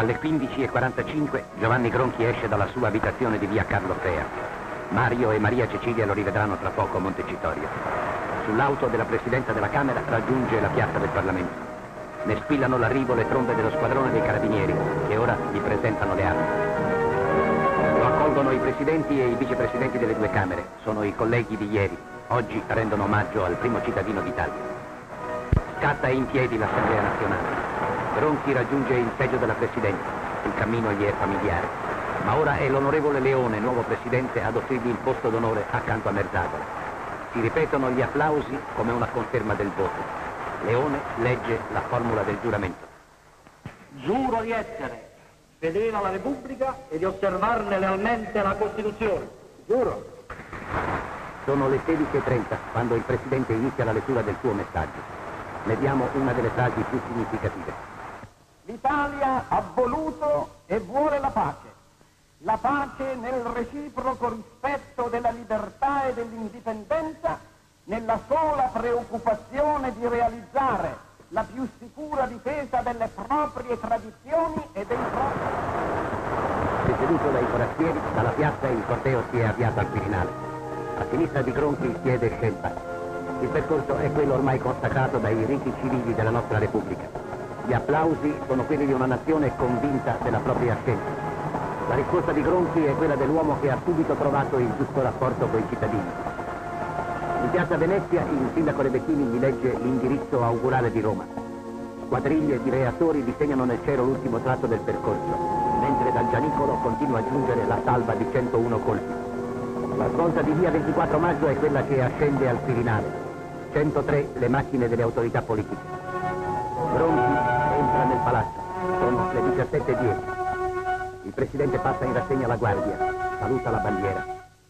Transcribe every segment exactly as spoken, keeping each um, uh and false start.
Alle quindici e quarantacinque Giovanni Gronchi esce dalla sua abitazione di via Carlo Fea. Mario e Maria Cecilia lo rivedranno tra poco a Montecitorio. Sull'auto della Presidenza della Camera raggiunge la piazza del Parlamento. Ne squillano l'arrivo le trombe dello squadrone dei Carabinieri, che ora gli presentano le armi. Lo accolgono i presidenti e i vicepresidenti delle due Camere. Sono i colleghi di ieri. Oggi rendono omaggio al primo cittadino d'Italia. Scatta in piedi l'Assemblea Nazionale. Gronchi raggiunge il seggio della Presidenza. Il cammino gli è familiare. Ma ora è l'onorevole Leone, nuovo Presidente, ad offrirgli il posto d'onore accanto a Merzagola. Si ripetono gli applausi come una conferma del voto. Leone legge la formula del giuramento. Giuro di essere fedele alla Repubblica e di osservarne lealmente la Costituzione. Giuro. Sono le sedici e trenta quando il Presidente inizia la lettura del suo messaggio. Ne diamo una delle frasi più significative. L'Italia ha voluto e vuole la pace. La pace nel reciproco rispetto della libertà e dell'indipendenza, nella sola preoccupazione di realizzare la più sicura difesa delle proprie tradizioni e dei propri... Presieduto dai corazzieri, dalla piazza il corteo si è avviato al Quirinale. A sinistra di Gronchi siede Scelba. Il percorso è quello ormai consacrato dai riti civili della nostra Repubblica. Gli applausi sono quelli di una nazione convinta della propria scelta. La risposta di Gronchi è quella dell'uomo che ha subito trovato il giusto rapporto con i cittadini. In piazza Venezia il sindaco Rebecchini gli legge l'indirizzo augurale di Roma. Quadriglie di reattori disegnano nel cielo l'ultimo tratto del percorso, mentre dal Gianicolo continua a giungere la salva di centouno colpi. La svolta di via ventiquattro maggio è quella che ascende al Quirinale. centotré le macchine delle autorità politiche. Gronchi entra nel palazzo. Sono le diciassette e dieci. Il Presidente passa in rassegna la guardia. Saluta la bandiera.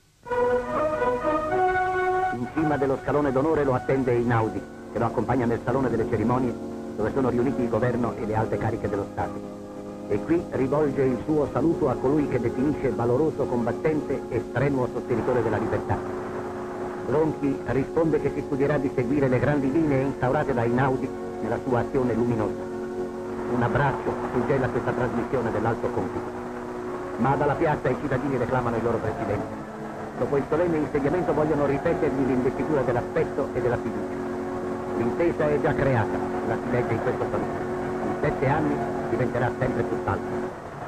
In cima dello scalone d'onore lo attende Einaudi, che lo accompagna nel salone delle cerimonie, dove sono riuniti il governo e le alte cariche dello Stato. E qui rivolge il suo saluto a colui che definisce valoroso combattente e strenuo sostenitore della libertà. Gronchi risponde che si studierà di seguire le grandi linee instaurate da Einaudi nella sua azione luminosa. Un abbraccio suggella questa trasmissione dell'alto compito. Ma dalla piazza i cittadini reclamano il loro Presidente. Dopo il solenne insediamento vogliono ripetergli l'investitura dell'affetto e della fiducia. L'intesa è già creata, la si legge in questo saluto. In sette anni diventerà sempre più salda.